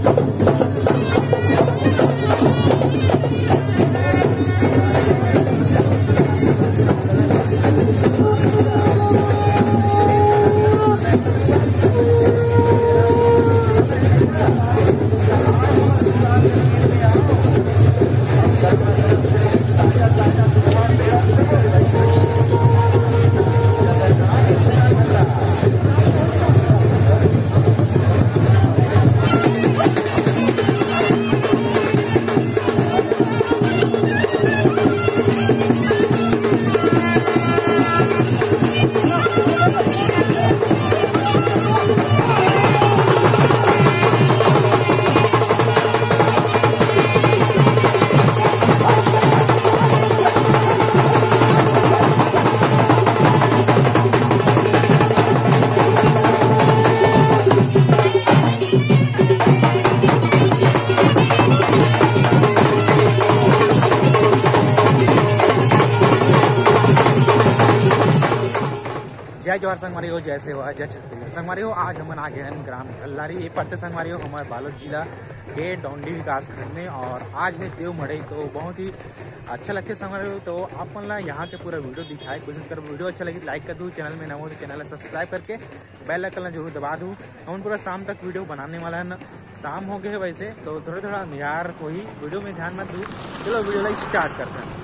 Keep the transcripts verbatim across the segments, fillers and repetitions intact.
जय जोहार संगवारी हो, जैसे हो जय छत्तीसगढ़ संगवारी हो। आज हम आ गए हैं ग्राम अल्लारी ये पड़ते संगवारी हो हमारे बालोद जिला के डोंडी विकास खंड में। और आज है देव मड़ई, तो बहुत ही अच्छा लगता है संगवारी हो। तो आप मन ला यहाँ के पूरा वीडियो दिखाए कोशिश कर। वीडियो अच्छा लगी लाइक कर दूँ, चैनल में नया हो तो चैनल सब्सक्राइब करके बेल आइकन जरूर दबा दूँ। हम पूरा शाम तक वीडियो बनाने वाला है ना, शाम हो गए वैसे तो थोड़ा थोड़ा अंधियार को ही वीडियो में ध्यान मत दूँ। चलो वीडियो लाइक स्टार्ट करते हैं।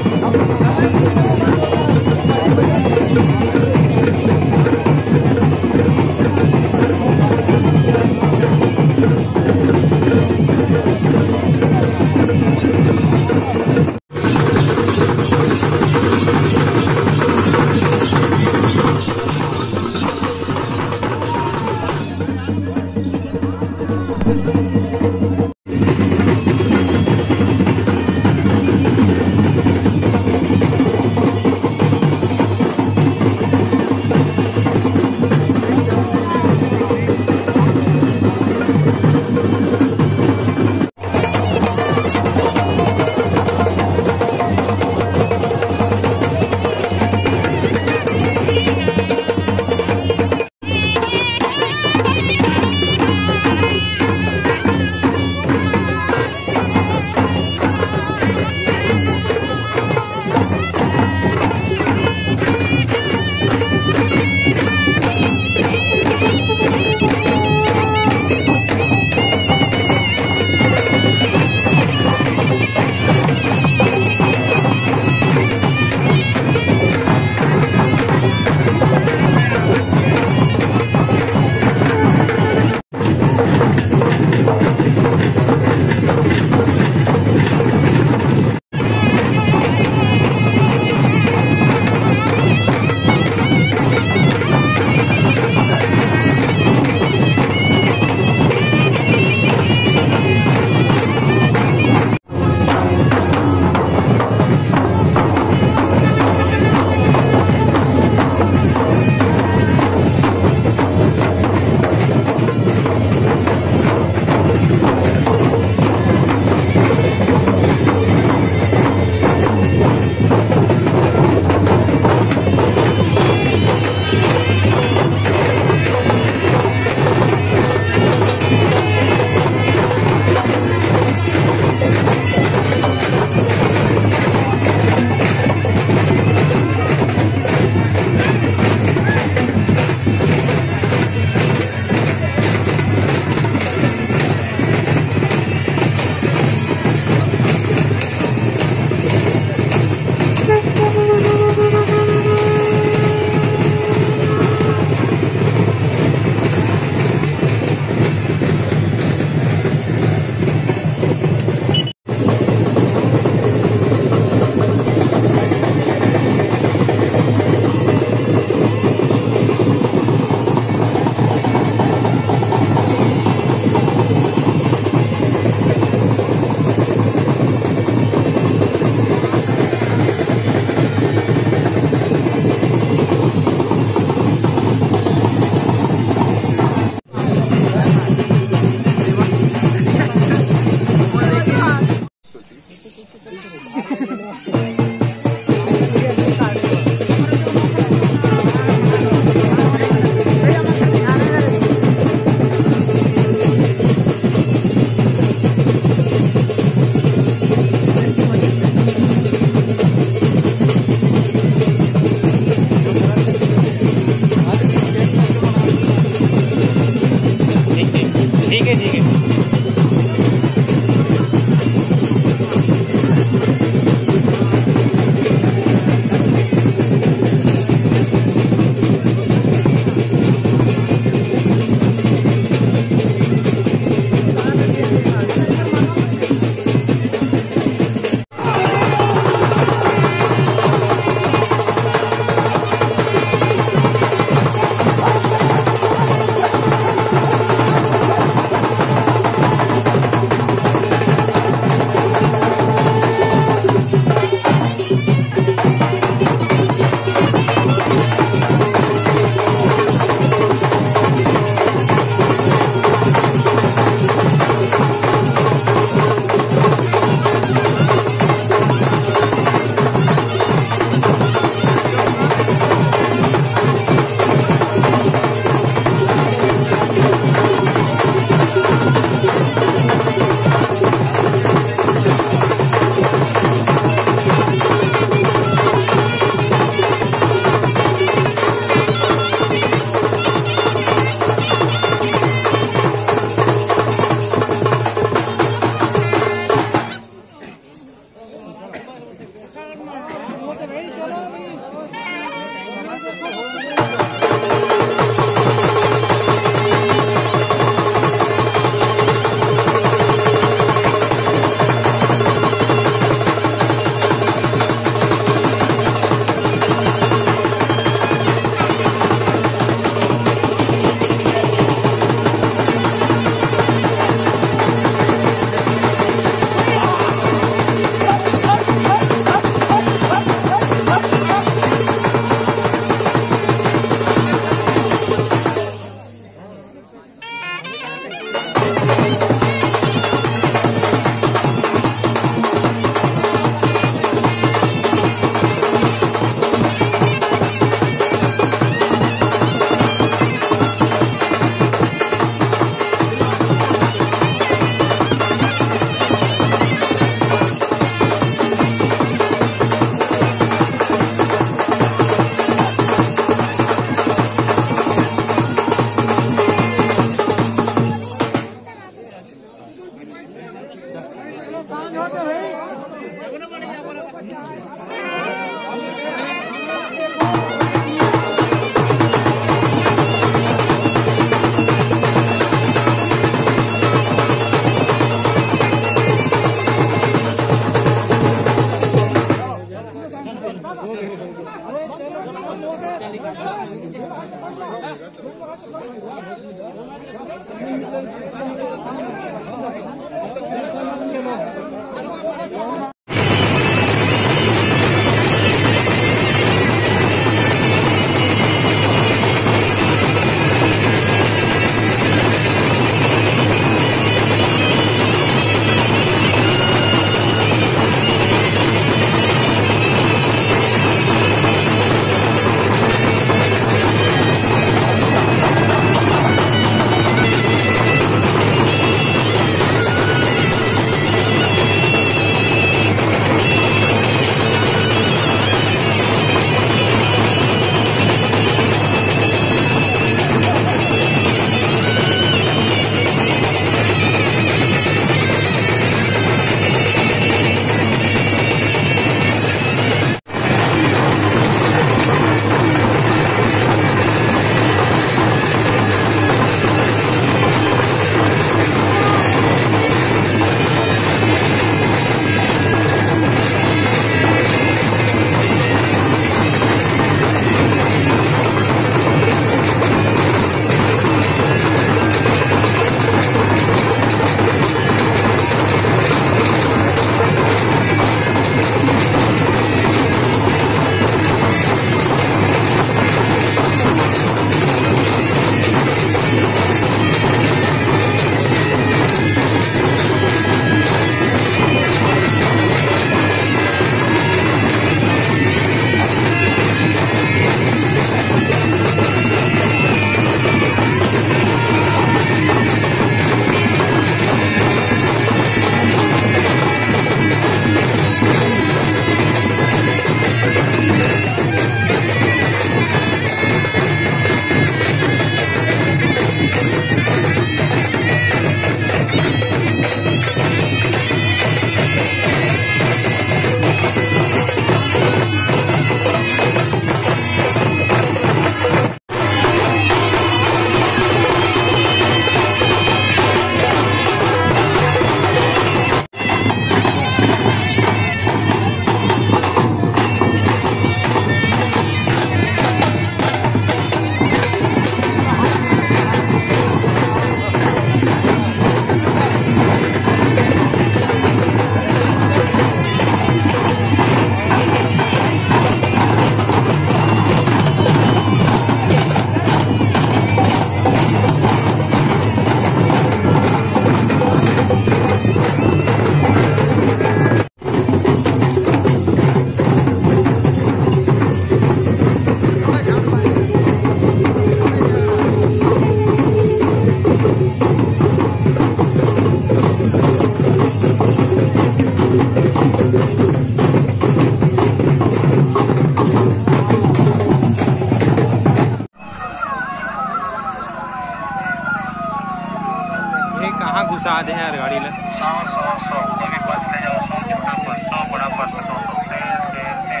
घुसा दे यार गाड़ी ले। सौ सौ सौ कभी बढ़ते जाओ, सौ कितना पर सौ बड़ा पर सौ सौ से से से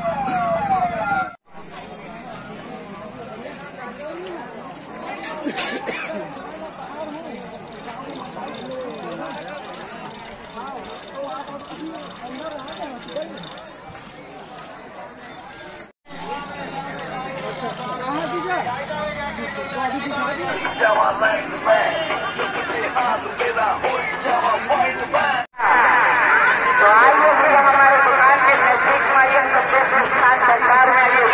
तो आइए फिर हमारे दुकान के नजदीक में आइए, सत्य स्थान सरकार में आइए।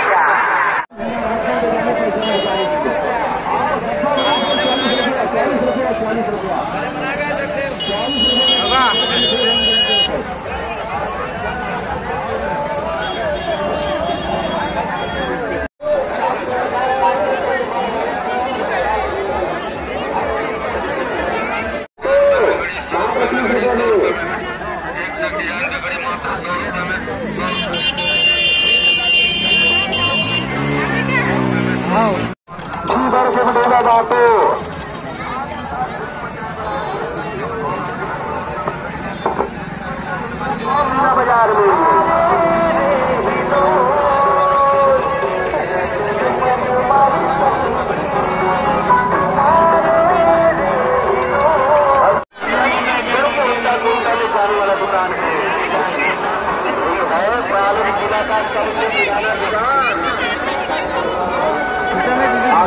बाजार वाला दुकान है, जिला का सबसे पुराना दुकान।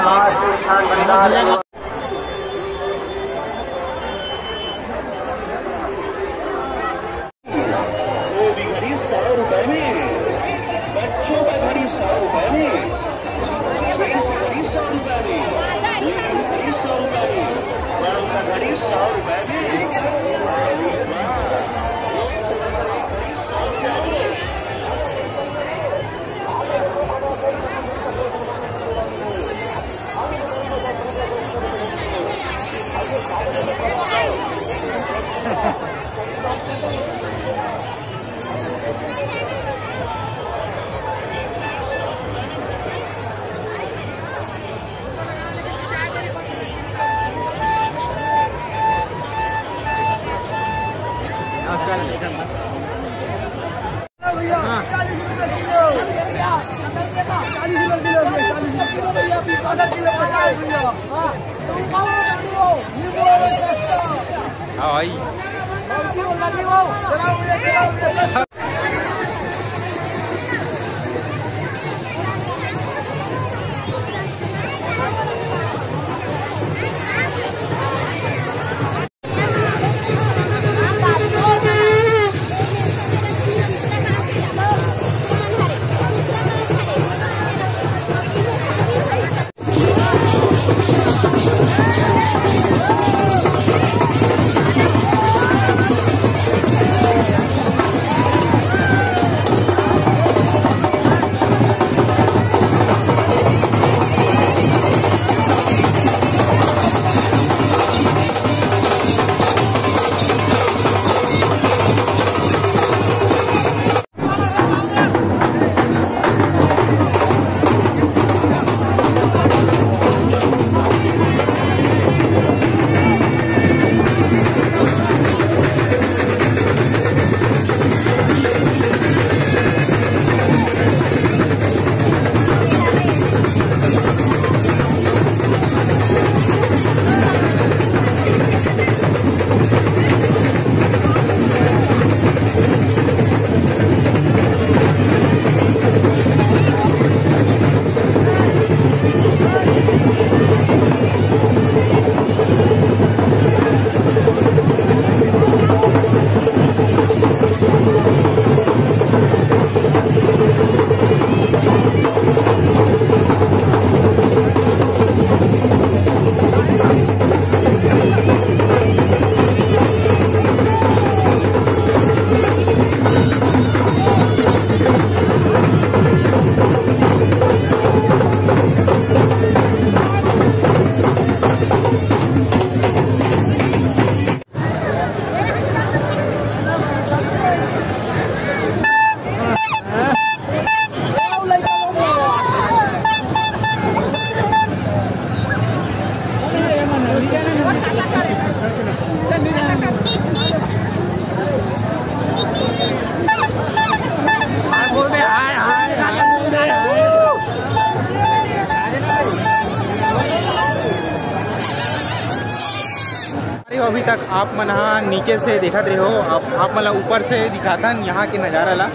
अभी तक आप मन नीचे से देखत रहे हो, आप, आप मतलब ऊपर से दिखाता यहाँ के नज़ारा ला।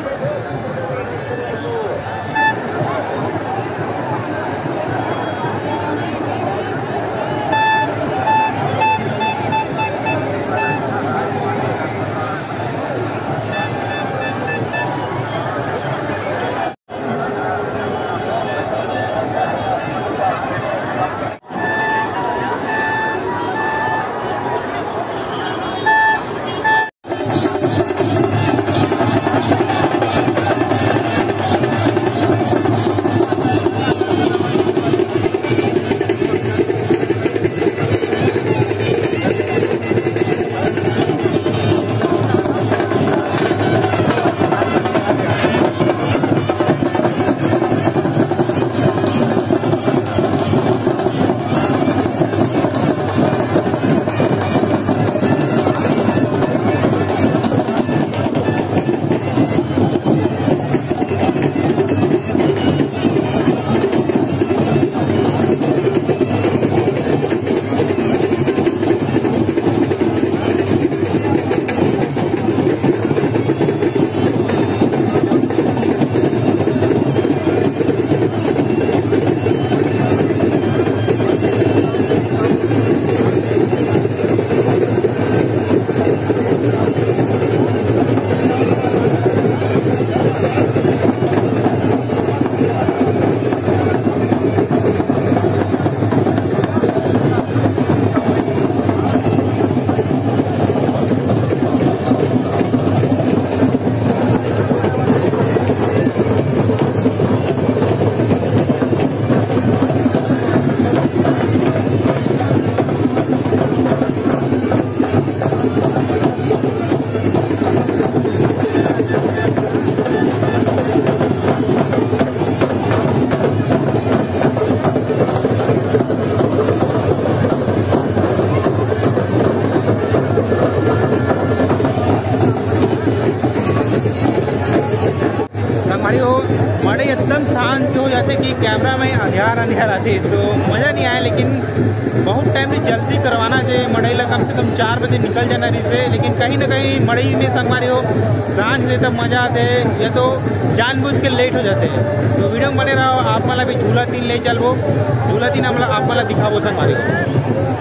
थे तो मज़ा नहीं आया, लेकिन बहुत टाइम में जल्दी करवाना चाहिए। मड़ई ला कम से कम चार बजे निकल जाना रही से, लेकिन कहीं ना कहीं मड़ई में संगवारी हो सांझ से तब मज़ा आते है, या तो जानबूझ के लेट हो जाते हैं। तो वीडियो में बने रहो। आप मला भी झूला तीन ले चलबो, झूला तीन हम आप मला दिखाबो संगवारी को।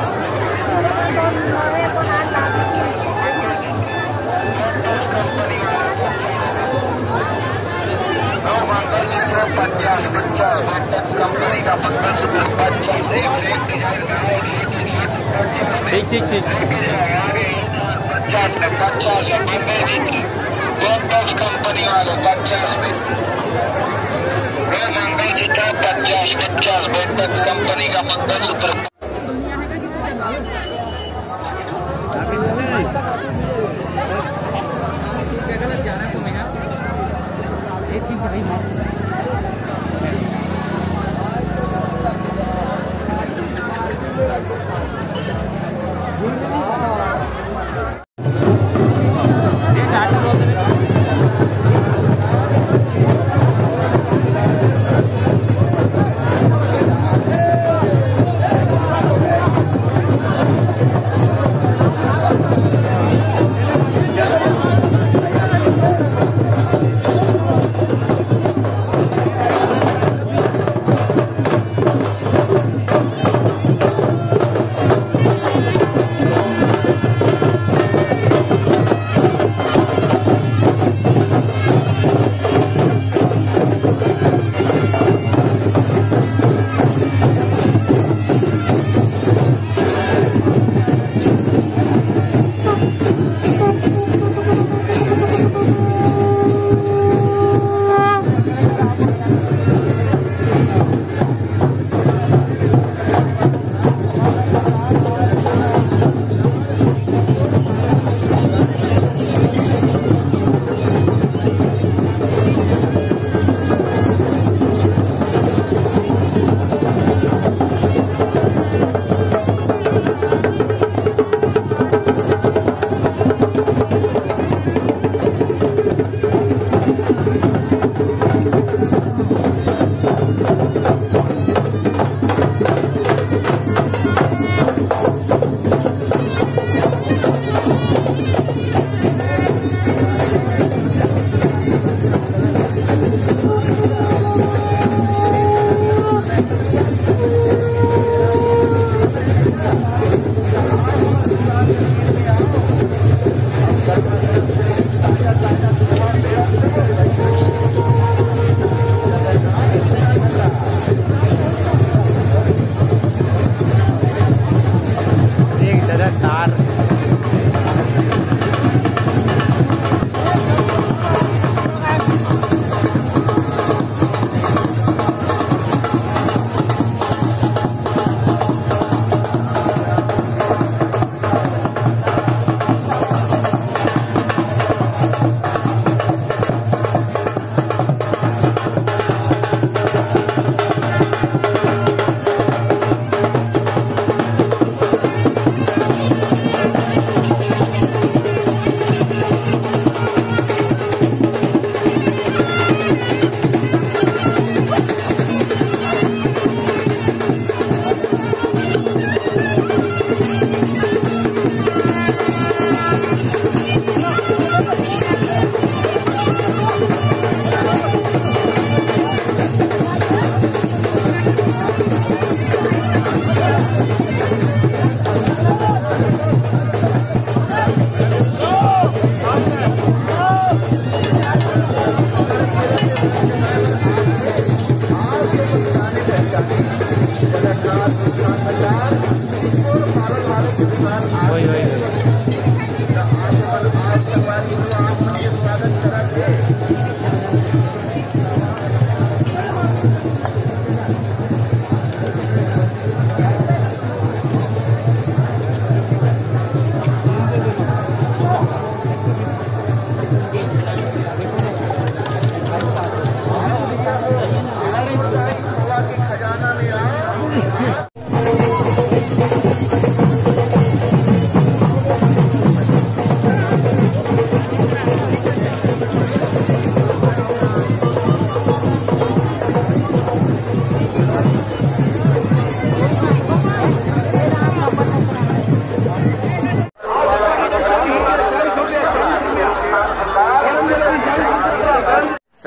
ठीक ठीक ठीक कंपनी वाले पचास में मंगल सूत्र पचास पचास बेटेक्स कंपनी का मंगल सूत्र।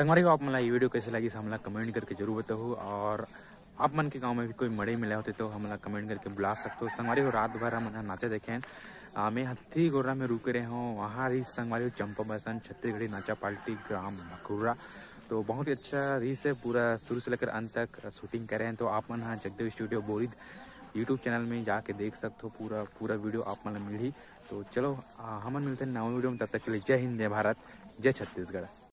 संगवारी हो आप मन ये वीडियो कैसे लगी हमला कमेंट करके जरूर बताओ। और आप मन के गांव में भी कोई मड़ई मिले होते तो हमला कमेंट करके बुला सकते हो। संगवारी हो रात भर हम नाचा देखे मैं हत्थी गोर्रा में रुके रहे हूँ, वहाँ रही संगवारी हो चंपा बसन छत्तीसगढ़ी नाचा पार्टी ग्राम मखुर्रा। तो बहुत ही अच्छा रीस है, पूरा शुरू से लेकर अंत तक शूटिंग करे हैं। तो आप मन हाँ जगदेव स्टूडियो बोरिद यूट्यूब चैनल में जाके देख सकते हो, पूरा पूरा वीडियो आप मन मिली। तो चलो हमन मिलते हैं नए वीडियो में, तब तक के लिए जय हिंद, जय भारत, जय छत्तीसगढ़।